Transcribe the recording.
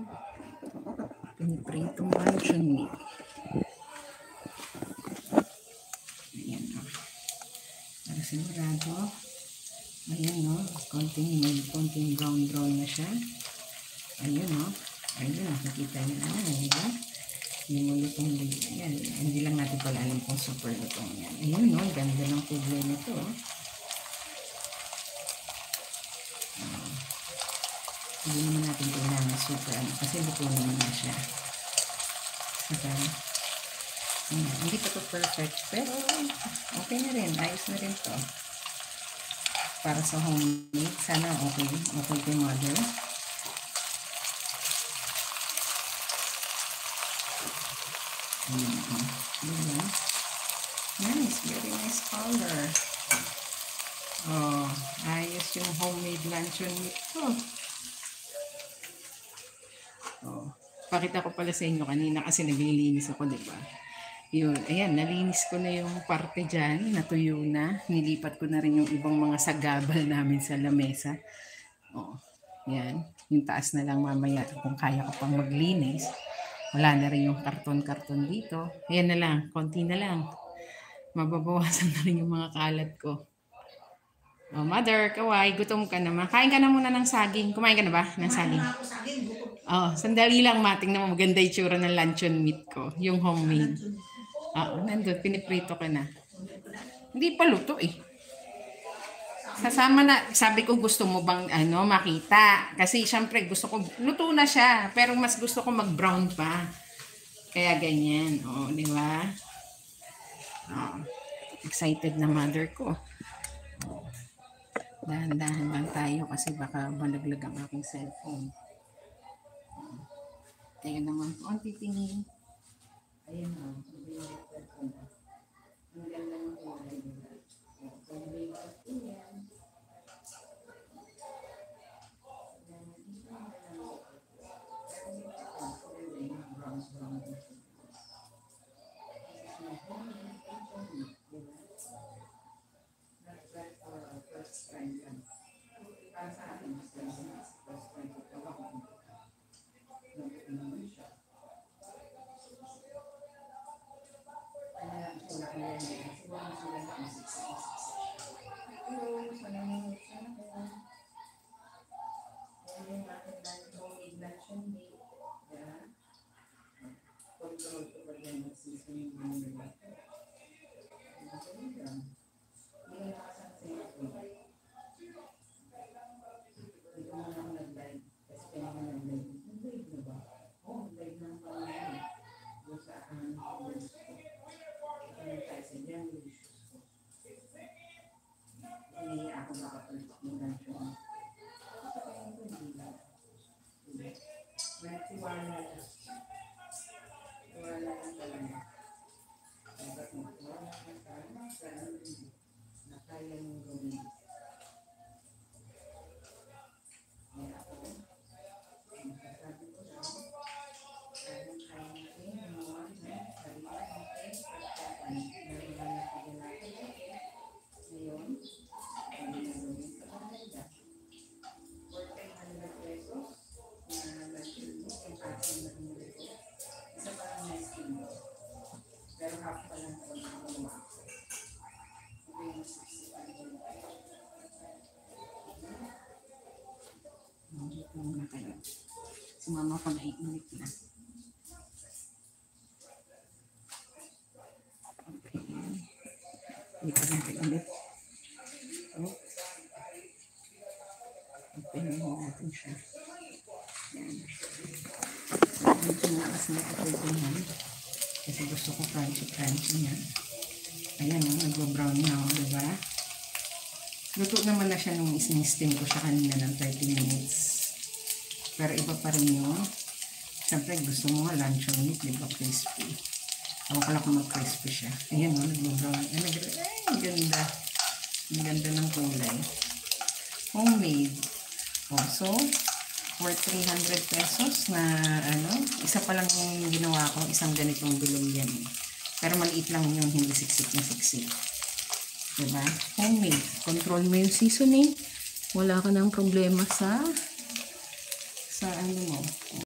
Pinipritong luncheon meat. Ayan o. Para sigurado. Ayan o. Konting brown na siya. Ayan o. Ayan, nakikita niyo na. Diba? Yung lutong yan. Hindi lang natin pala alam kung super lutong yan. Ayan o. Ganda ng kulay nito o. Hindi naman natin kailangan super kasi luto naman na siya. Saka, hindi pa ito perfect pero okay na rin. Ayos na rin to. Para sa homemade. Sana okay kay mother. Nice. Very nice color. Oh, ayos yung homemade luncheon meat ko. Oh, pakita ko pala sa inyo kanina kasi naglilinis ako, diba? Yun, ayan, nalinis ko na yung parte dyan, natuyo na. Nilipat ko na rin yung ibang mga sagabal namin sa lamesa. Oh, yan. Yung taas na lang mamaya kung kaya ko pang maglinis. Wala na rin yung karton-karton dito. Ayan na lang, konti na lang. Mababawasan na rin yung mga kalat ko. Oh, mother, kaway, gutom ka naman. Kain ka na muna ng saging. Kumain ka na ba ng saging? Oh, sandali lang, tingnan mo maganda yung tsura ng luncheon meat ko. Yung homemade. Nandun, piniprito ka na. Hindi pa luto eh. Sasama na, sabi ko gusto mo bang makita. Kasi syempre gusto ko, luto na siya. Pero mas gusto ko mag-brown pa. Kaya ganyan. Oh, di ba? Oh, excited na mother ko. Oh. Dahan-dahan lang tayo kasi baka malaglag ang aking cellphone. Tayo naman po ang titingin. Ayan o. Ang ganda ng kulay nila. Kulay ko yan. Sumama ko na iinit na. Okay. Dito natin ulit. Open natin siya. Yan. Medyo nakas na ito yan. Kasi gusto ko crunchy yan. Ayan o, nag-brown na o, diba? Luto naman na siya nung steam ko siya kanina ng 30 minutes. Pero iba pa rin yun. Siyempre, gusto mo nga luncheon meat, diba? Crispy. Ako pala kung mag-crispy siya. Ayan o, nag-brown. Ay, ganda. Ang ganda ng kulay. Homemade. Oh, so, worth 300 pesos na isa pa lang yung ginawa ko, isang ganitong bilog yan. Pero maliit lang yun, hindi siksik na siksik. Diba? Homemade. Control mo yung seasoning. Wala ka ng problema sa mo.